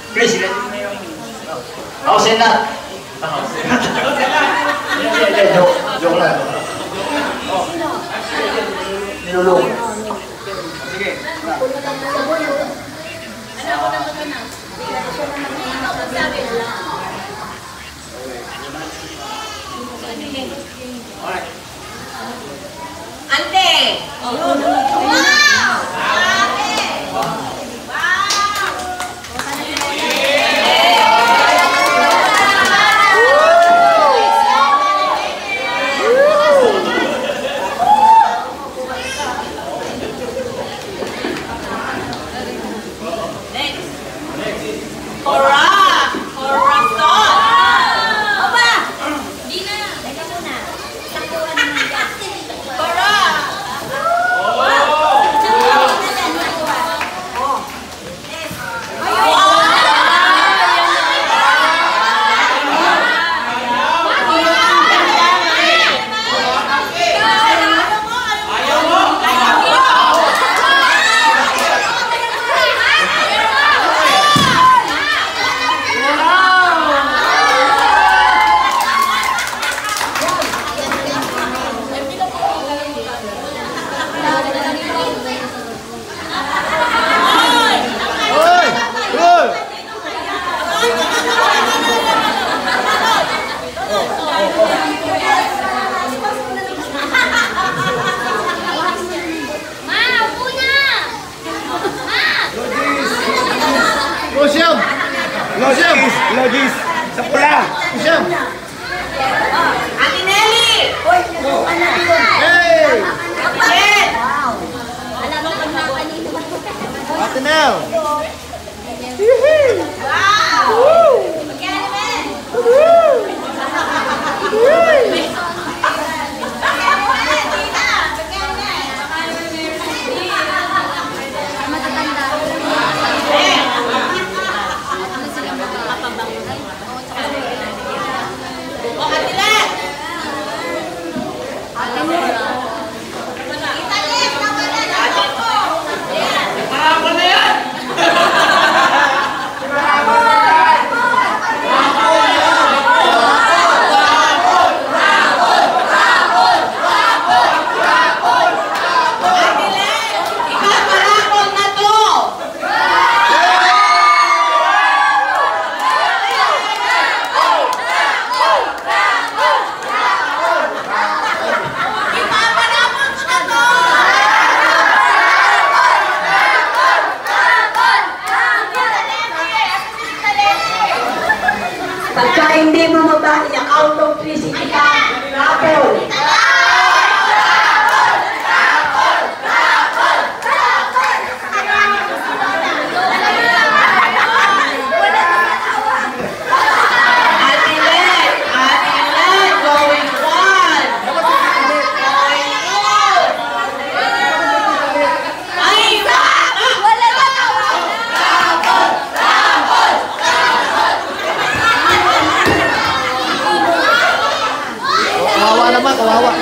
President. House Senate. Joke lang. Nilulong. Sige. Ante! Logis! Sa pula! Siyam! Ate Nelly! Hey! Jen! Ate Nel! Wow! Magkano naman? Pagka hindi mo mababa, i-account of 360 ka, rapol. Kawawa naman, kawawa.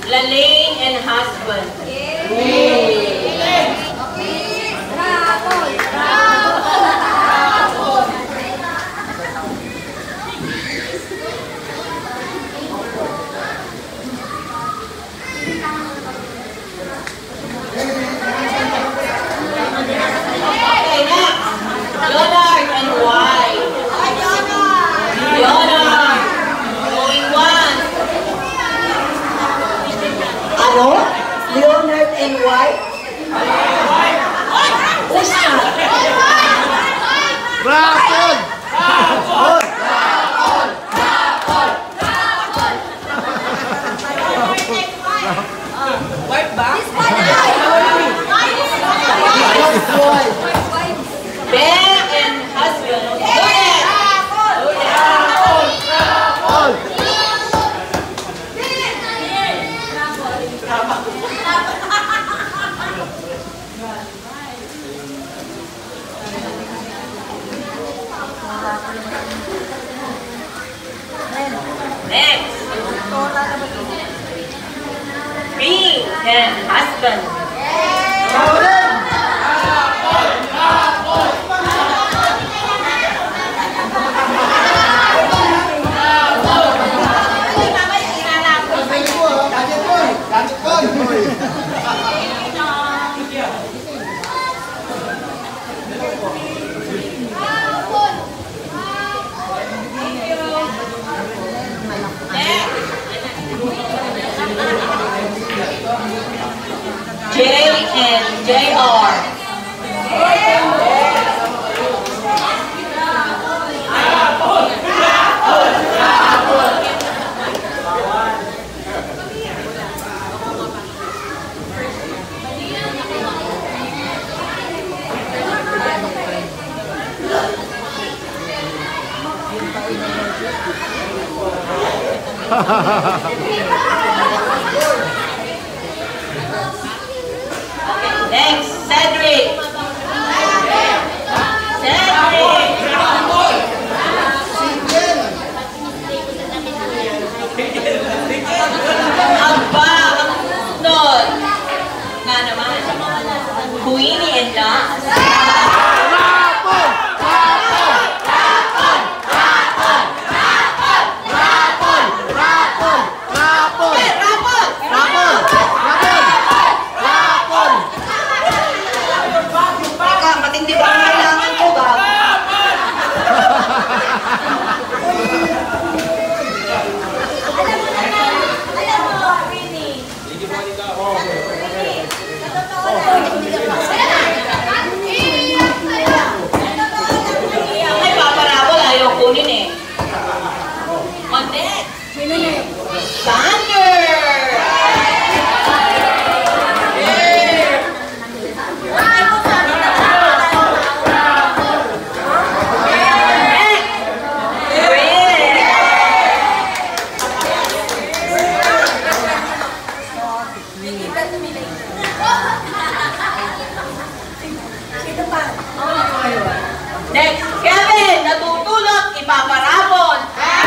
Lalaine and husband. Okay, next. Leonard and wife. Leonard. Going once. Ano? Leonard and White? Who's that? Rapon! Wife ba? Bear and husband. Lourdes. Next. B and husband. J and JR. Next, Cedric. Cedric. Aba, ang sunod. Nga naman. Queenie and Nas. Matindi ba ang kailangan ko ba? May paparabol, ayaw kunin eh. Mondet. Sander. Next, Kevin, natutulog, ipaparabon.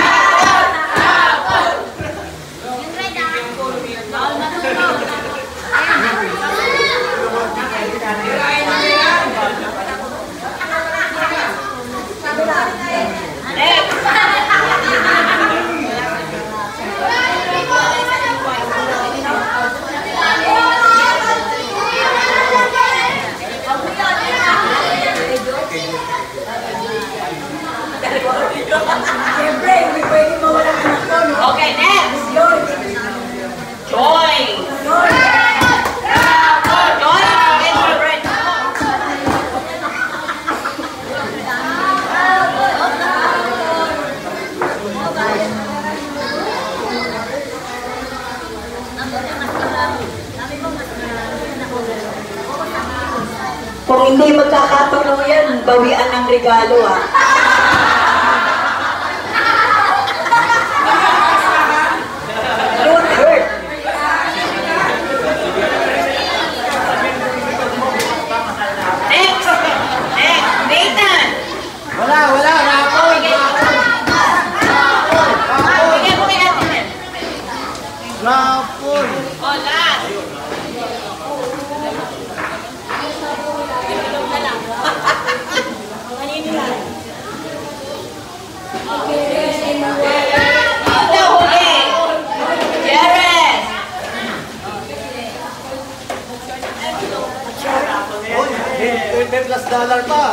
Siyempre, hindi pwede mawala ng ako, no? Okay, next. Joy. Joy and her friend. Kung hindi magkakatulong yan, bawian ng regalo, ah. Don't hurt. Next. Nathan. Wala, rapon! Bigyan mo kay Ate Mel. Rapon! Raffle. Oh, last. Ito, huli. Jared. May plus dollar pa.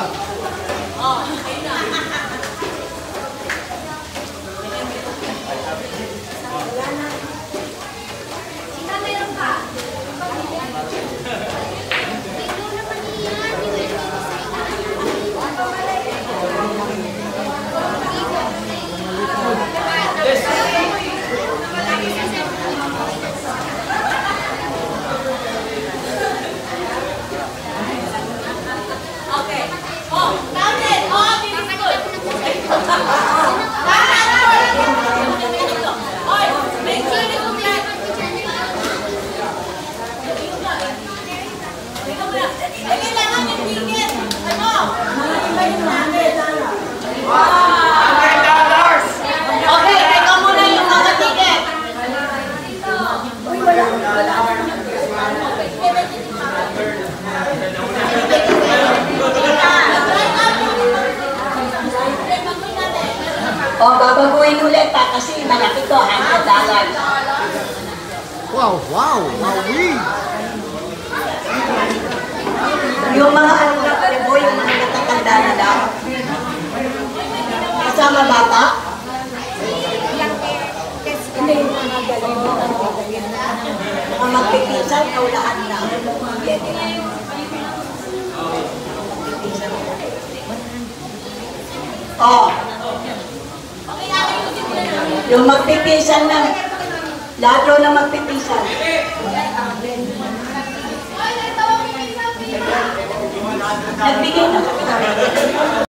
Okay. Oh, count it. Oh, this is good. Oy, make sure you do that. Kailangan yung ticket. Ano? Okay, ikaw muna yung mga ticket. O, babaguhin ulit pa kasi malaki to, $100. Wow, wow, wow. Yung mga ano na kalibo, yung mga natatanda na lang. Kasama bata? Hindi, yung mga galing mo. Mga magpipisan, kaulaan na. Oh. Yung magpipisan na. Lahat na magpipisan. Nagbigay na